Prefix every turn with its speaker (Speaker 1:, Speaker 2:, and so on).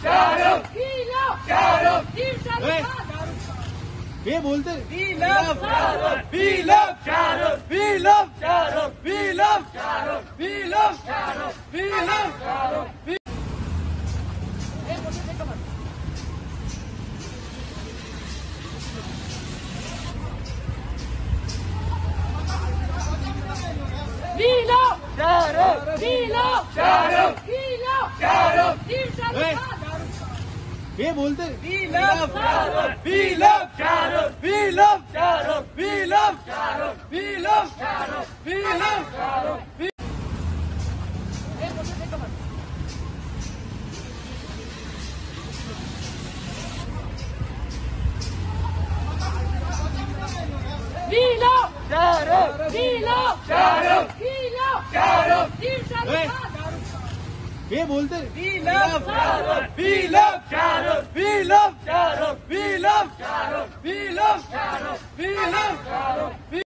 Speaker 1: शाहरुख,
Speaker 2: ये बोलते
Speaker 1: we love Shahrukh, we love Shahrukh, we love Shahrukh, we love Shahrukh, we love Shahrukh, we love Shahrukh. We love Shahrukh, we love Shahrukh, we love Shahrukh,
Speaker 2: ये बोलते
Speaker 1: we love Shahrukh, we love Shahrukh, we love Shahrukh, we love Shahrukh, we love Shahrukh, we love Shahrukh. We love Shahrukh, we love Shahrukh, we love Shahrukh,
Speaker 2: ये बोलते
Speaker 1: we love Shahrukh, we love Shahrukh, we love Shahrukh, we love Shahrukh, we love Shahrukh, we love Shahrukh.